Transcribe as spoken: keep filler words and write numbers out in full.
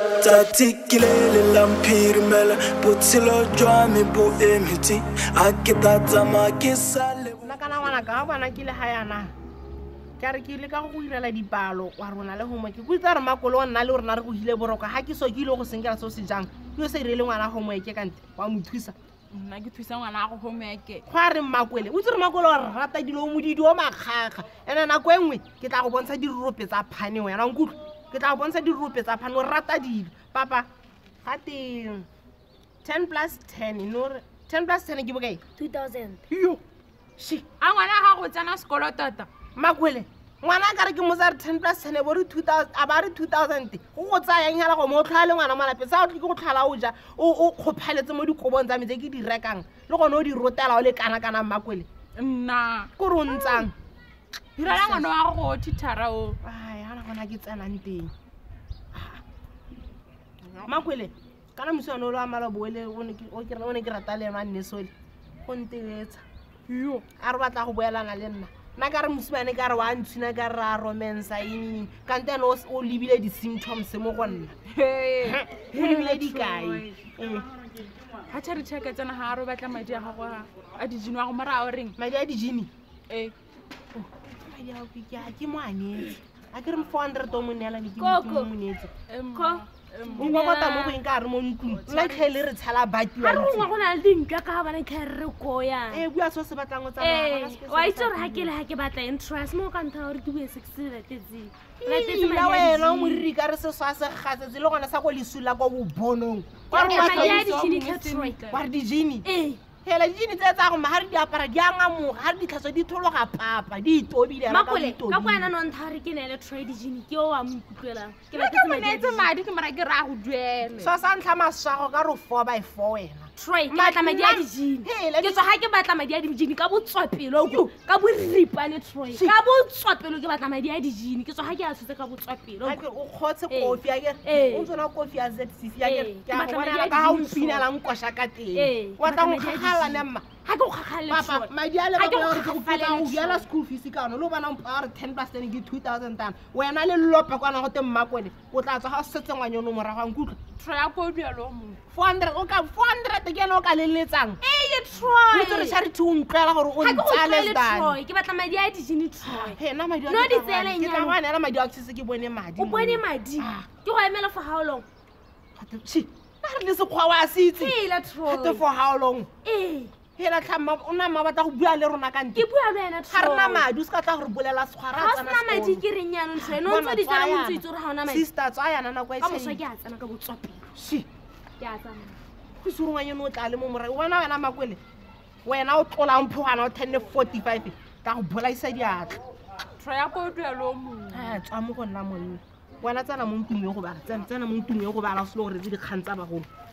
Tatikile lampirimela botshelo jwa me bo emiti a ke tatsama ke sale nna kana ngwana ka bana ke le hayana ka re ke le ka go irela dipalo wa rona le homework ke itse re makolo wa nna le rona re go hile boroka ha ke so ke ile go sengela so se jang yo se irele ngwana homework ka ntle wa mo thusa nna ke thusa ngwana go homework gwa re makwele o tsere makolo wa rata dilo mo di dio makgaga ene na go engwe ke tla go bontsha dirope tsa phane wena nkutlo ke tla go bontsha dirope tsa phane o rata dilo papa ga te ten plus ten no ten plus ten ke bokae two thousand yo shi a ngwana ga go tsena sekolo tota makwele ngwana ka re ke mo tsa ten plus ten bo re two thousand a ba re two thousand go go tsaya nyala go mo tlhale ngwana malape sa o tle go tlhala o ja o khophaletse mo dikobong tsa metse ke di rekang le gone o di rotela o le kana kana makwele nna go rontsang direla ngwana wa go thithara o ai hana gona ke tsenang teng makwele kana moswane o le wa mala boele o ne ke rata le ena nnesole go ntebetsa yo a re batla go boelana le nna nna ka re mosimane ka re wa ntshina ka re a romansa eng kante ene o lebile di-symptoms mo go nna o lebile dikae ga tšha re check tsena ga a re batla madi a gago a dijini wa go mara o reng madi a dijini ee madi a ke mo anetse a ke re four hundred o mo neelane ke Koko. mo neetse ko o ngwakota mo go eng ka re mo ntlong nna tlhaele re tshala batiwa a re ngwa go na le dinka ka bana ke re ko ya ee bua so se batlang o eh tsamaya wa itse re ha ke le ha ke batla interest mo ka ntha gore ke bue sixty la tetse la tetse la wena o moriri ka re se swa se gatsetse le gona sa go lesula go bobonong wa re wa ya di chini ka Troy re dijini eh hela dijini tse tsa go ma ha re di apara di anga mo ha di tlhaso di thologa papa di itobile ra makole ka kwena no ntha re ke nele trade jini ke o wa mkutlwela ke ba ke tetse mo netse madi madi ke mara ke ra go duele so sa ntlha maswago ka ro four by four wena Troy ke batla madi a di jini Hela ke tswa ha ke batla madi a di jini ka botswapelo go ka bo ripane Troy ka botswapelo ke batla madi a di jini ke tswa ha ke a tshotse ka botswapelo ha ke o khotse kofi ya ke Eh. o tsona kofi ya Z C ya Eh, ke ke ya batla go madi bona a ka ha o dijini mpina so. la nkosha ka Eh, teng ke wa tla batla go madi a khagala dijini. nemma ha ke go gagale papa Troy madi a le Ha ba ke go go re go gagale fela le o diela Troy. school fees ka no lo bana o re ten plus ten ke two thousand tan wena le lopa kwana go teng makwele o tla tswa ga o setse ngwanyo no morago nkutlo tro ya ko duelo mo four hundred o ka four hundred ke no ka leletsang eh o Troy tsere charity o ntlela gore o ha ke go ntsa tlele less than Troy ke batla madi a di jini Troy he na madi a No, ke di tla tseela gana- ke tla nyana. gana la madi a tsise ke bone madi o mo. bone madi Ah. ke go emela for how long Chi, na re le sekgwa wa se itse phela Hate Troy for how long eh hela tlhama o na ma batla go bua le rona ka ke ntle bua le wena ga rena Troy madi o se ka tla gore bolela sekgwara ga o sena madi ke reng yanong Troy no ntse di tsena mo ntse itse gore ga ona madi sister tsayana nako e ka moswa tshedi ke a tsena ka botswapelo shi ke a tsena go surungwanye no tla le mo morago wena wena makwele wena o tlola mphogana o ten forty five ka go bolaisa diatla tro ya ko duelo mo a tswa mo go nna monna wena tsena mo ntlong e go bala tsena tsena mo ntlong e go bala o se le gore tse dikgang tsa bagolo